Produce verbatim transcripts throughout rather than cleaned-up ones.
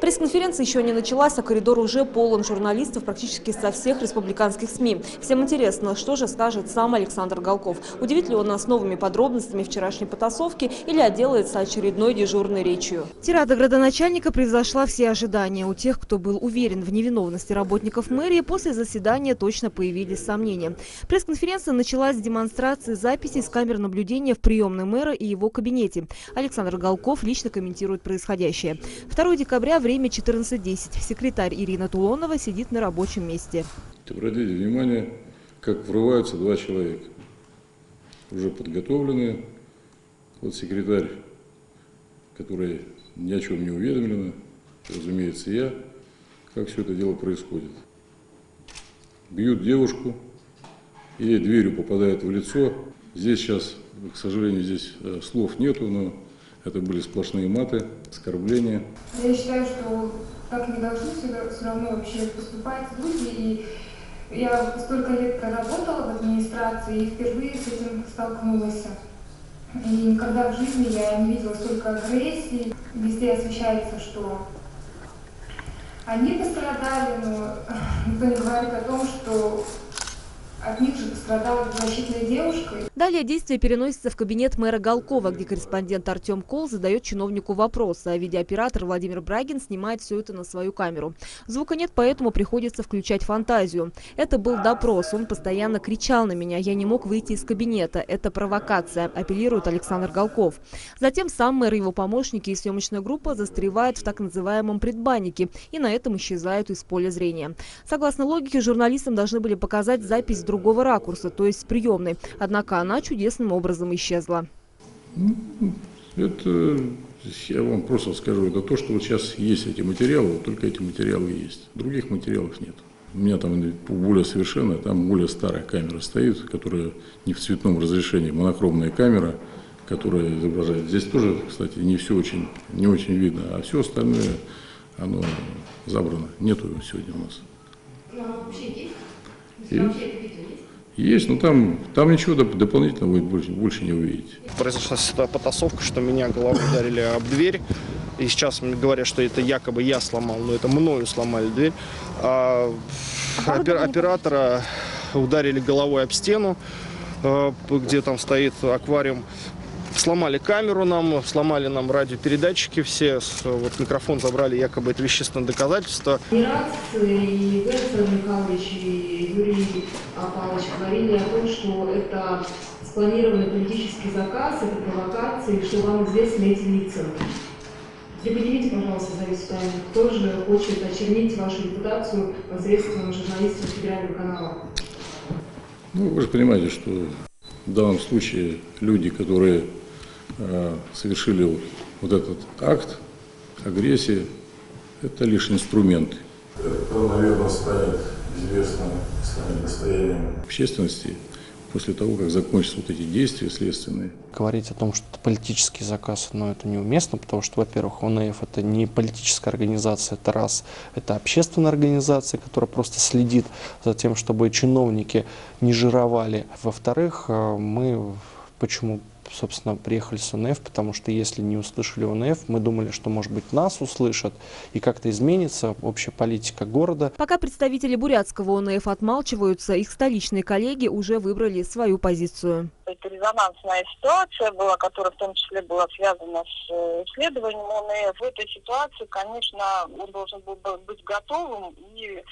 Пресс-конференция еще не началась, а коридор уже полон журналистов практически со всех республиканских СМИ. Всем интересно, что же скажет сам Александр Голков. Удивит ли он нас новыми подробностями вчерашней потасовки или отделается очередной дежурной речью? Тирада градоначальника превзошла все ожидания. У тех, кто был уверен в невиновности работников мэрии, после заседания точно появились сомнения. Пресс-конференция началась с демонстрации записей с камер наблюдения в приемной мэра и его кабинете. Александр Голков лично комментирует происходящее. второго декабря, время четырнадцать десять. Секретарь Ирина Тулонова сидит на рабочем месте. Обратите внимание, как врываются два человека. Уже подготовленные. Вот секретарь, который ни о чем не уведомлена, разумеется, я. Как все это дело происходит. Бьют девушку, ей дверью попадает в лицо. Здесь сейчас, к сожалению, здесь слов нету, но это были сплошные маты, оскорбления. Я считаю, что так не должны все равно вообще поступать люди. И я столько лет проработала в администрации и впервые с этим столкнулась. И никогда в жизни я не видела столько агрессии. Везде освещается, что они пострадали, но никто не говорит о том, что от них же пострадала защитная девушка. Далее действие переносится в кабинет мэра Голкова, где корреспондент Артем Кол задает чиновнику вопросы, а видеооператор Владимир Брагин снимает все это на свою камеру. Звука нет, поэтому приходится включать фантазию. Это был допрос, он постоянно кричал на меня, я не мог выйти из кабинета. Это провокация, апеллирует Александр Голков. Затем сам мэр, его помощники и съемочная группа застревают в так называемом предбаннике и на этом исчезают из поля зрения. Согласно логике, журналистам должны были показать запись другого ракурса, то есть с приемной. Однако она чудесным образом исчезла. Это, я вам просто скажу, это то, что вот сейчас есть эти материалы, вот только эти материалы есть. Других материалов нет. У меня там более совершенно, там более старая камера стоит, которая не в цветном разрешении, монохромная камера, которая изображает. Здесь тоже, кстати, не все очень, не очень видно, а все остальное, оно забрано. Нету его сегодня у нас. Но вообще есть? Есть, есть, но там, там ничего дополнительного вы больше, больше не увидите. Произошла потасовка, что меня головой ударили об дверь. И сейчас мне говорят, что это якобы я сломал, но это мною сломали дверь. А оператора ударили головой об стену, где там стоит аквариум. Сломали камеру нам, сломали нам радиопередатчики все, вот микрофон забрали, якобы это вещественное доказательство. Не раз и вы, Александр Михайлович, и Юрий Павлович говорили о том, что это спланированный политический заказ, это провокация, и что вам известны эти лица. Приподнимите, пожалуйста, завесу тайны. Кто же хочет очернить вашу репутацию посредством журналистов федерального канала? Ну, вы же понимаете, что в данном случае люди, которые э, совершили вот этот акт агрессии, это лишь инструменты. Это, наверное, станет известно, станет достоянием общественности после того, как закончатся вот эти действия следственные. Говорить о том, что это политический заказ, но это неуместно, потому что, во-первых, ОНФ это не политическая организация, это раз, это общественная организация, которая просто следит за тем, чтобы чиновники не жировали. Во-вторых, мы почему, собственно, приехали с ОНФ, потому что если не услышали ОНФ, мы думали, что, может быть, нас услышат и как-то изменится общая политика города. Пока представители бурятского ОНФ отмалчиваются, их столичные коллеги уже выбрали свою позицию. Это резонансная ситуация была, которая в том числе была связана с исследованием ОНФ. В этой ситуации, конечно, он должен был быть готовым, и,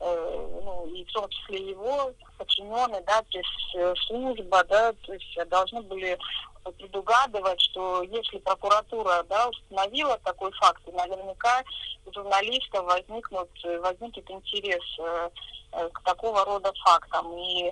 ну, и в том числе его подчиненные, да, пресс-служба, да, то есть должны были предугадывать, что если прокуратура, да, установила такой факт, то наверняка у журналистов возникнут, возникнет интерес э, к такого рода фактам. И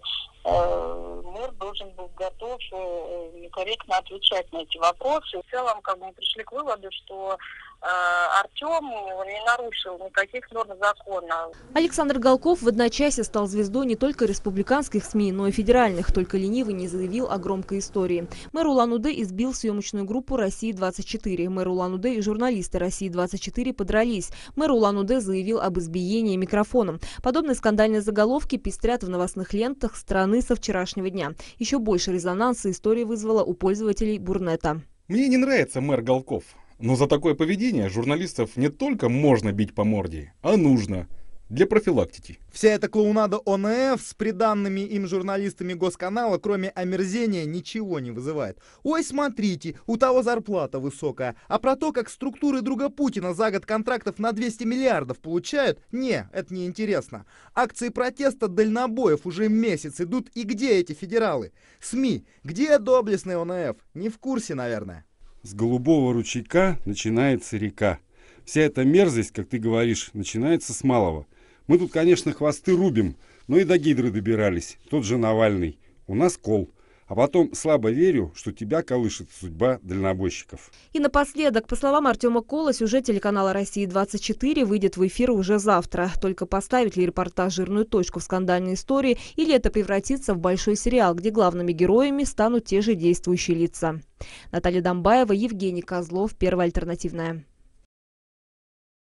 э, мэр должен был готов э, корректно отвечать на эти вопросы. В целом, как бы, мы пришли к выводу, что э, Артем не нарушил никаких норм закона. Александр Голков в одночасье стал звездой не только республиканских СМИ, но и федеральных. Только ленивый не заявил о громкой истории. Мэр Улан-Удэ избил съемочную группу России двадцать четыре. Мэр Улан-Удэ и журналисты России двадцать четыре подрались. Мэр Улан-Удэ заявил об избиении микрофоном. Подобные скандальные заголовки пестрят в новостных лентах страны со вчерашнего дня. Еще больше резонанса история вызвала у пользователей Бурнета. Мне не нравится мэр Голков. Но за такое поведение журналистов не только можно бить по морде, а нужно. Для профилактики. Вся эта клоунада О Н Ф с приданными им журналистами Госканала, кроме омерзения, ничего не вызывает. Ой, смотрите, у того зарплата высокая. А про то, как структуры друга Путина за год контрактов на двести миллиардов получают, не, это не интересно. Акции протеста дальнобоев уже месяц идут, и где эти федералы? СМИ, где доблестный О Н Ф? Не в курсе, наверное. С голубого ручейка начинается река. Вся эта мерзость, как ты говоришь, начинается с малого. Мы тут, конечно, хвосты рубим, но и до гидры добирались. Тот же Навальный. У нас кол. А потом слабо верю, что тебя колышет судьба дальнобойщиков. И напоследок, по словам Артема Кола, сюжет телеканала «Россия двадцать четыре» выйдет в эфир уже завтра. Только поставит ли репортаж жирную точку в скандальной истории, или это превратится в большой сериал, где главными героями станут те же действующие лица. Наталья Домбаева, Евгений Козлов, Первая альтернативная.